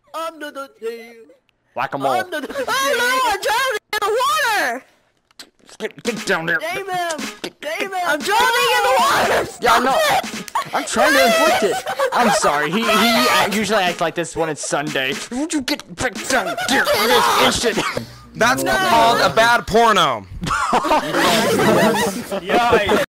Under the table. Whack-a-mole. Under the Oh no, I'm drowning in the water! Get down there. Damon! Damon! I'm drowning in the water! Stop Yeah, I know. it! I'm trying to inflict it. I'm sorry. He usually acts like this when it's Sunday. Would you get back down there this instant? That's called a bad porno. Yeah.